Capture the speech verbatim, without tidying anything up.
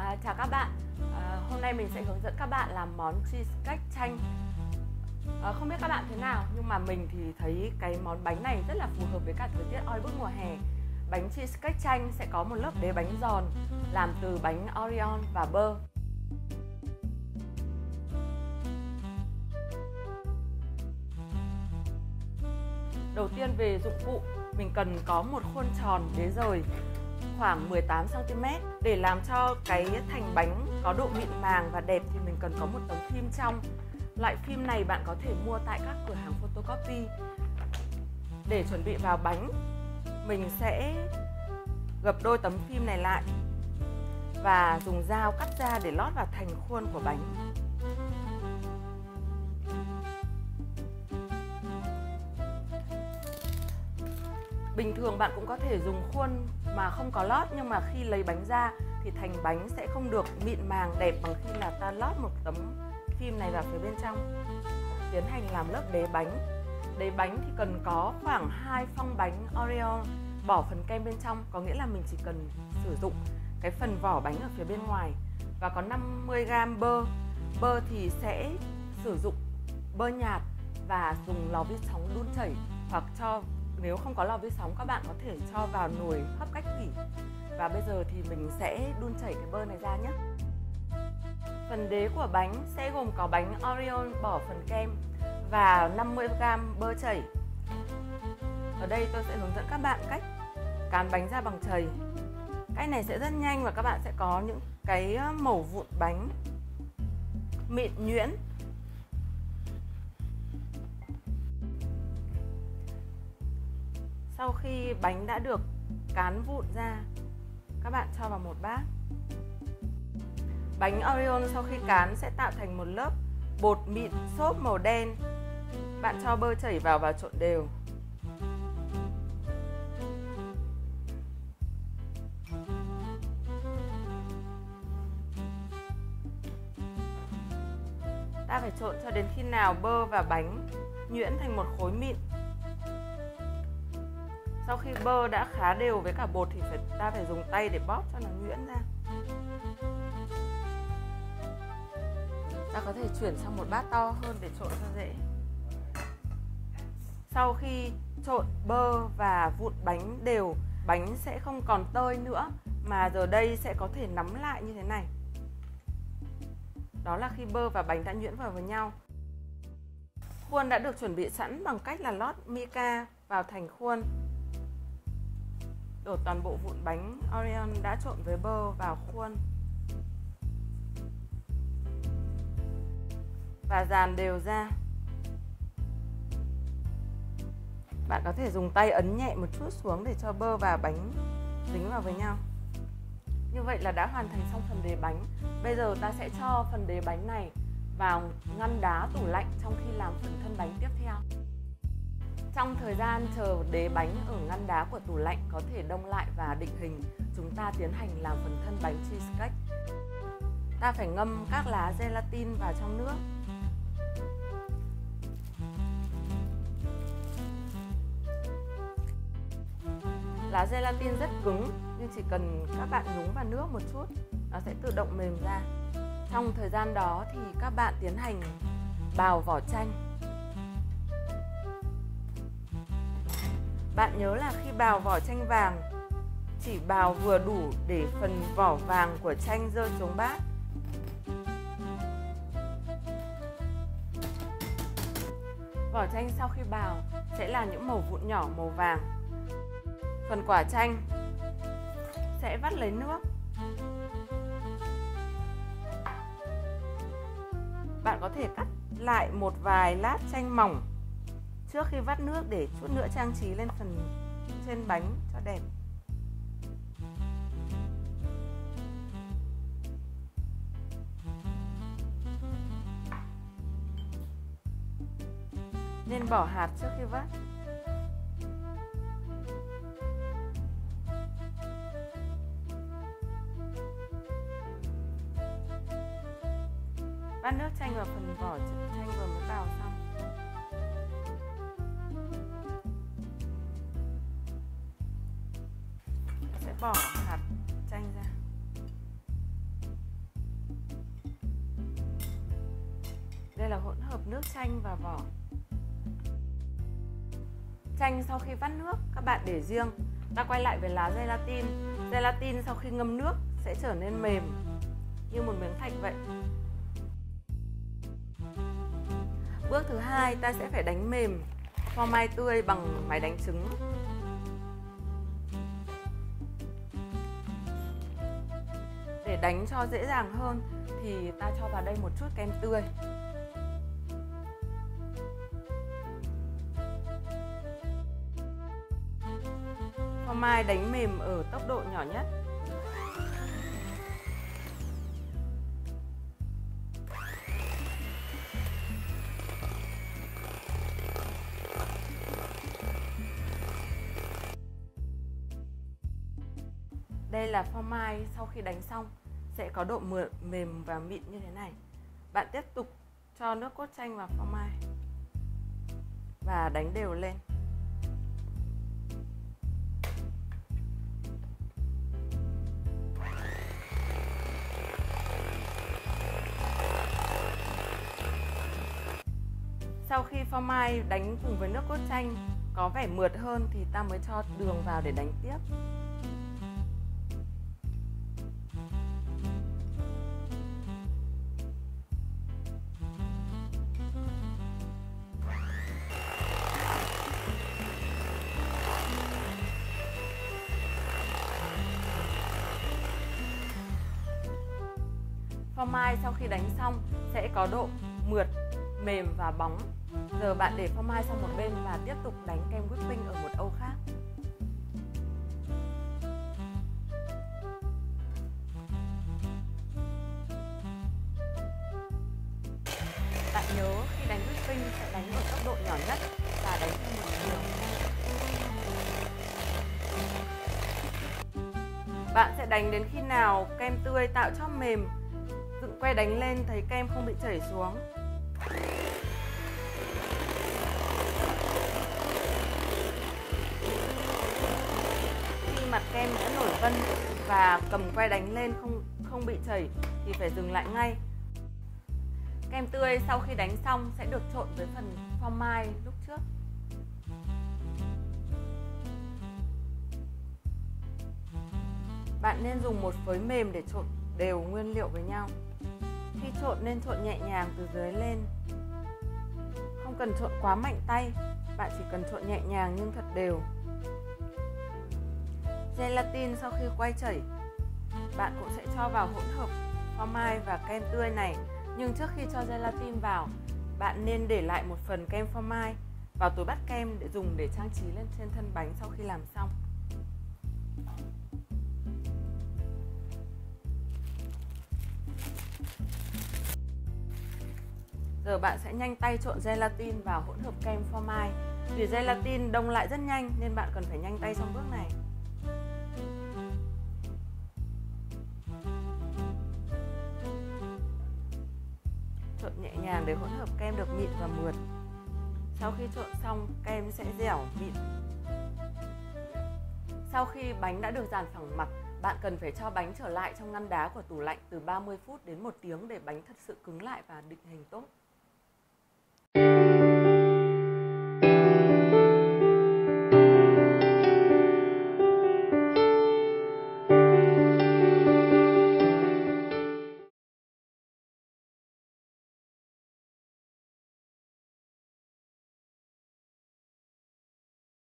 À, chào các bạn, à, hôm nay mình sẽ hướng dẫn các bạn làm món cheesecake chanh. à, Không biết các bạn thế nào, nhưng mà mình thì thấy cái món bánh này rất là phù hợp với cả thời tiết oi bức mùa hè. Bánh cheesecake chanh sẽ có một lớp đế bánh giòn làm từ bánh Oreo và bơ. Đầu tiên về dụng cụ, mình cần có một khuôn tròn đế dời khoảng mười tám xăng ti mét. Để làm cho cái thành bánh có độ mịn màng và đẹp thì mình cần có một tấm phim trong. Loại phim này bạn có thể mua tại các cửa hàng photocopy. Để chuẩn bị vào bánh, mình sẽ gập đôi tấm phim này lại và dùng dao cắt ra để lót vào thành khuôn của bánh. Bình thường bạn cũng có thể dùng khuôn mà không có lót, nhưng mà khi lấy bánh ra thì thành bánh sẽ không được mịn màng đẹp bằng khi là ta lót một tấm phim này vào phía bên trong. Tiến hành làm lớp đế bánh. Đế bánh thì cần có khoảng hai phong bánh Oreo bỏ phần kem bên trong, có nghĩa là mình chỉ cần sử dụng cái phần vỏ bánh ở phía bên ngoài. Và có năm mươi gam bơ. Bơ thì sẽ sử dụng bơ nhạt và dùng lò vi sóng đun chảy, hoặc cho nếu không có lò vi sóng các bạn có thể cho vào nồi hấp cách thủy. Và bây giờ thì mình sẽ đun chảy cái bơ này ra nhé. Phần đế của bánh sẽ gồm có bánh Oreo bỏ phần kem và năm mươi gam bơ chảy. Ở đây tôi sẽ hướng dẫn các bạn cách cán bánh ra bằng chày. Cách này sẽ rất nhanh và các bạn sẽ có những cái mẩu vụn bánh mịn nhuyễn. Sau khi bánh đã được cán vụn ra, các bạn cho vào một bát. Bánh Oreo sau khi cán sẽ tạo thành một lớp bột mịn xốp màu đen. Bạn cho bơ chảy vào và trộn đều. Ta phải trộn cho đến khi nào bơ và bánh nhuyễn thành một khối mịn. Sau khi bơ đã khá đều với cả bột thì phải, ta phải dùng tay để bóp cho nó nhuyễn ra. Ta có thể chuyển sang một bát to hơn để trộn cho dễ. Sau khi trộn bơ và vụn bánh đều, bánh sẽ không còn tơi nữa, mà giờ đây sẽ có thể nắm lại như thế này. Đó là khi bơ và bánh đã nhuyễn vào với nhau. Khuôn đã được chuẩn bị sẵn bằng cách là lót mica vào thành khuôn. Đổ toàn bộ vụn bánh Oreo đã trộn với bơ vào khuôn và dàn đều ra. Bạn có thể dùng tay ấn nhẹ một chút xuống để cho bơ và bánh dính vào với nhau. Như vậy là đã hoàn thành xong phần đế bánh. Bây giờ ta sẽ cho phần đế bánh này vào ngăn đá tủ lạnh trong khi làm phần thân bánh tiếp theo. Trong thời gian chờ đế bánh ở ngăn đá của tủ lạnh có thể đông lại và định hình, chúng ta tiến hành làm phần thân bánh cheesecake. Ta phải ngâm các lá gelatin vào trong nước. Lá gelatin rất cứng nhưng chỉ cần các bạn nhúng vào nước một chút, nó sẽ tự động mềm ra. Trong thời gian đó thì các bạn tiến hành bào vỏ chanh. Bạn nhớ là khi bào vỏ chanh vàng, chỉ bào vừa đủ để phần vỏ vàng của chanh rơi xuống bát. Vỏ chanh sau khi bào sẽ là những mẩu vụn nhỏ màu vàng. Phần quả chanh sẽ vắt lấy nước. Bạn có thể cắt lại một vài lát chanh mỏng trước khi vắt nước để chút nữa trang trí lên phần trên bánh cho đẹp. Nên bỏ hạt trước khi vắt. Vắt nước chanh vào phần vỏ chanh vừa mới bào xong. Sẽ bỏ hạt chanh ra. Đây là hỗn hợp nước chanh và vỏ. Chanh sau khi vắt nước các bạn để riêng. Ta quay lại với lá gelatin. Gelatin sau khi ngâm nước sẽ trở nên mềm như một miếng thạch vậy. Bước thứ hai, ta sẽ phải đánh mềm phô mai tươi bằng máy đánh trứng. Để đánh cho dễ dàng hơn thì ta cho vào đây một chút kem tươi. Phô mai đánh mềm ở tốc độ nhỏ nhất. Đây là phô mai sau khi đánh xong sẽ có độ mềm và mịn như thế này. Bạn tiếp tục cho nước cốt chanh vào phô mai và đánh đều lên. Sau khi phô mai đánh cùng với nước cốt chanh có vẻ mượt hơn thì ta mới cho đường vào để đánh tiếp. Phô mai sau khi đánh xong sẽ có độ mượt, mềm và bóng. Giờ bạn để phô mai sang một bên và tiếp tục đánh kem whipping ở một âu khác. Bạn nhớ khi đánh whipping sẽ đánh ở tốc độ nhỏ nhất và đánh theo một chiều. Bạn sẽ đánh đến khi nào kem tươi tạo cho mềm, dựng que đánh lên thấy kem không bị chảy xuống. Khi mặt kem đã nổi vân và cầm que đánh lên không không bị chảy thì phải dừng lại ngay. Kem tươi sau khi đánh xong sẽ được trộn với phần phô mai lúc trước. Bạn nên dùng một phới mềm để trộn đều nguyên liệu với nhau. Khi trộn nên trộn nhẹ nhàng từ dưới lên. Không cần trộn quá mạnh tay, bạn chỉ cần trộn nhẹ nhàng nhưng thật đều. Gelatin sau khi quay chảy, bạn cũng sẽ cho vào hỗn hợp phô mai và kem tươi này. Nhưng trước khi cho gelatin vào, bạn nên để lại một phần kem phô mai vào túi bắt kem để dùng để trang trí lên trên thân bánh sau khi làm xong. Giờ bạn sẽ nhanh tay trộn gelatin vào hỗn hợp kem phô mai. Vì gelatin đông lại rất nhanh nên bạn cần phải nhanh tay trong bước này. Trộn nhẹ nhàng để hỗn hợp kem được mịn và mượt. Sau khi trộn xong, kem sẽ dẻo, mịn. Sau khi bánh đã được dàn phẳng mặt, bạn cần phải cho bánh trở lại trong ngăn đá của tủ lạnh từ ba mươi phút đến một tiếng để bánh thật sự cứng lại và định hình tốt.